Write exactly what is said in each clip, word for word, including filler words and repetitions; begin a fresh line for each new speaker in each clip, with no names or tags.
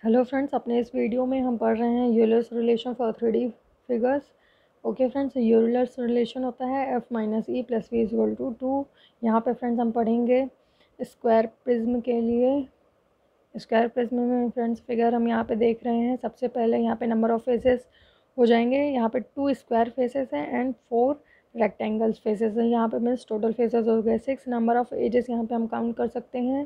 Hello friends, अपने इस video में हम पढ़ रहे हैं Euler's relation for three D figures. Okay friends, Euler's relation होता है F minus E plus V equal to two. यहाँ पे फ्रेंड्स हम पढ़ेंगे स्क्वायर प्रिज्म के लिए। स्क्वायर प्रिज्म में फ्रेंड्स फिगर हम यहाँ पे देख रहे हैं। सबसे पहले यहाँ पे नंबर ऑफ फेसेस हो जाएंगे। यहाँ पे टू स्क्वायर फेसेस हैं एंड फोर रेक्टेंगल्स फेसेस हैं। यहाँ पे मीन्स टोटल फेसेस हो गए सिक्स। नंबर ऑफ एजेस यहाँ पे हम काउंट कर सकते हैं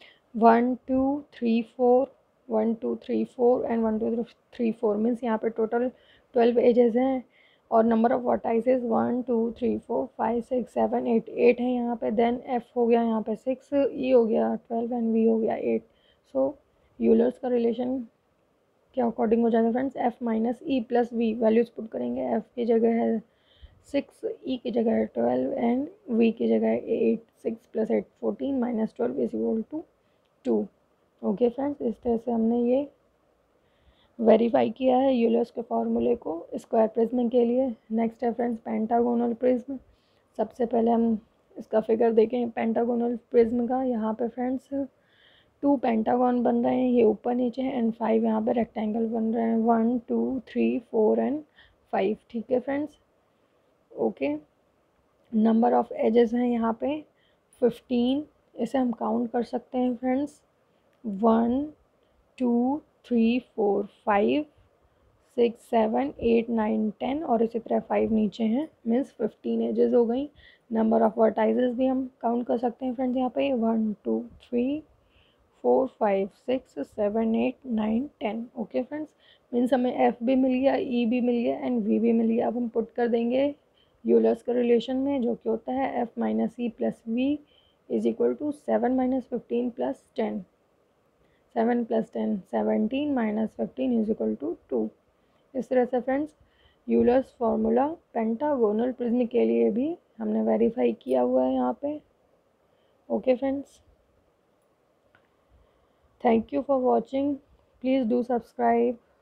one two three four, one two three four and one two three four means यहाँ पे टोटल ट्वेल्व एजेस हैं। और number of vertices one two three four five six seven eight eight है यहाँ पे। देन एफ हो गया यहाँ पे सिक्स, ई हो गया ट्वेल्व एंड वी हो गया एट। सो यूलर्स का रिलेशन के अकॉर्डिंग हो जाएगा friends F minus E plus V. Values put करेंगे। एफ की जगह है सिक्स, ई की जगह है ट्वेल्व एंड वी की जगह है eight. Six plus eight fourteen minus twelve is equal to two. Okay friends, इस तरह से हमने ये वेरीफाई किया है यूलर्स के फॉर्मूले को स्क्वायर प्रिज्म के लिए। नेक्स्ट है फ्रेंड्स पेंटागोनल प्रिज्म। सबसे पहले हम इसका फिगर देखें पेंटागोनल प्रिज्म का। यहाँ पे फ्रेंड्स टू पेंटागन बन रहे हैं, ये ऊपर नीचे हैं एंड फाइव यहाँ पे रेक्टेंगल बन रहे हैं, one two three four and five. ठीक है friends, okay. Number of edges हैं यहाँ पे फिफ्टीन। इसे हम काउंट कर सकते हैं friends, one two three four five six seven eight nine ten और इसी तरह फाइव नीचे हैं, मीन्स फिफ्टीन एजेस हो गई। नंबर ऑफ वर्टाइजेस भी हम काउंट कर सकते हैं फ्रेंड्स यहाँ पे, one two three four five six seven eight nine ten. Okay friends, means हमें एफ भी मिल गया, ई भी मिल गया एंड वी भी मिल गया। अब हम पुट कर देंगे यूलर्स के रिलेशन में, जो कि होता है F minus E plus V is equal to seven minus fifteen plus ten. Seven plus ten seventeen minus fifteen is equal to two. इस तरह से friends Euler's formula pentagonal prism के लिए भी हमने वेरीफाई किया हुआ है यहाँ पे। Okay friends, thank you for watching. Please do subscribe.